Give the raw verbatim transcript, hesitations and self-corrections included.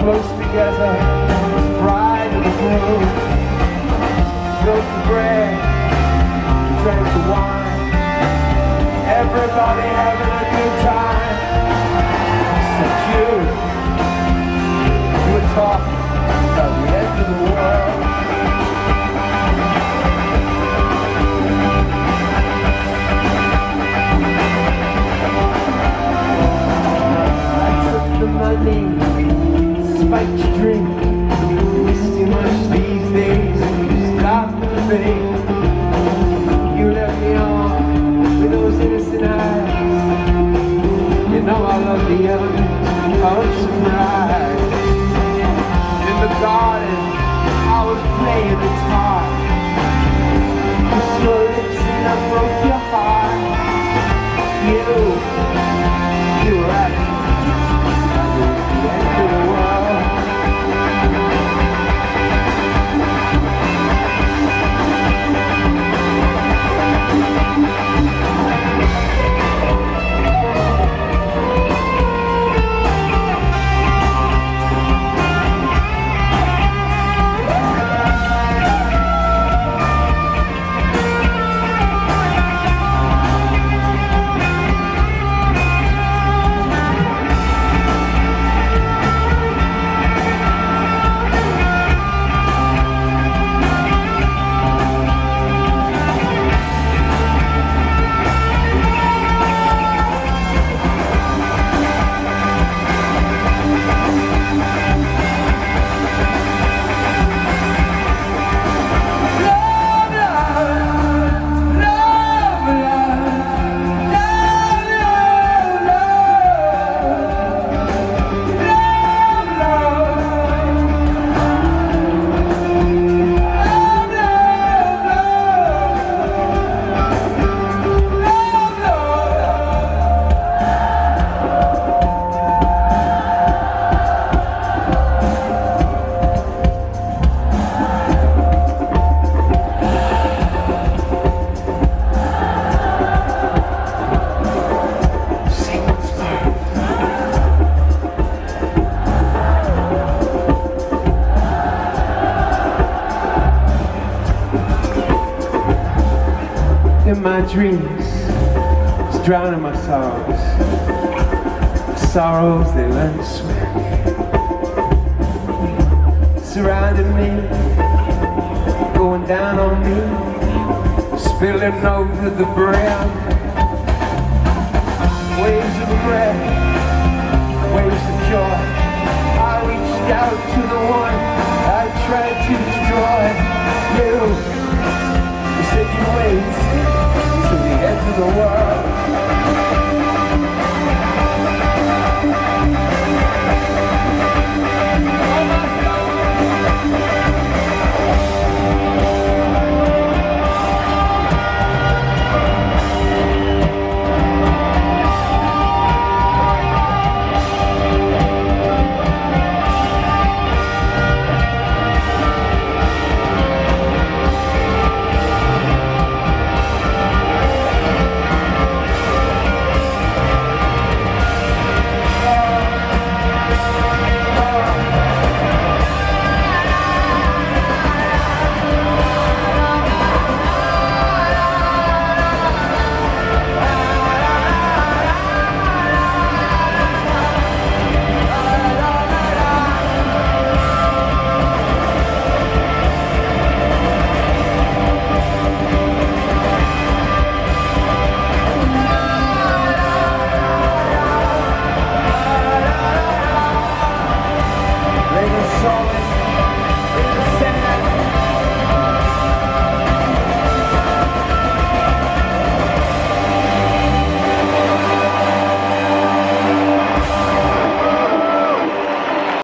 close together, bride and groom, broke the bread, drank the wine, everybody having a good time, except you. You were talking about the end of the world. I took the money, spiked your drink. It's too much these days. Stop the thing. You left me on with those innocent eyes. You know I love the element of surprise. In the garden, I was playing guitar. Kissed your lips and I broke your heart. You, you were at the end of the world. In my dreams, it's drowning my sorrows. Sorrows, they learn to swim. Surrounding me, going down on me, spilling over the brim. Waves of regret, waves of joy.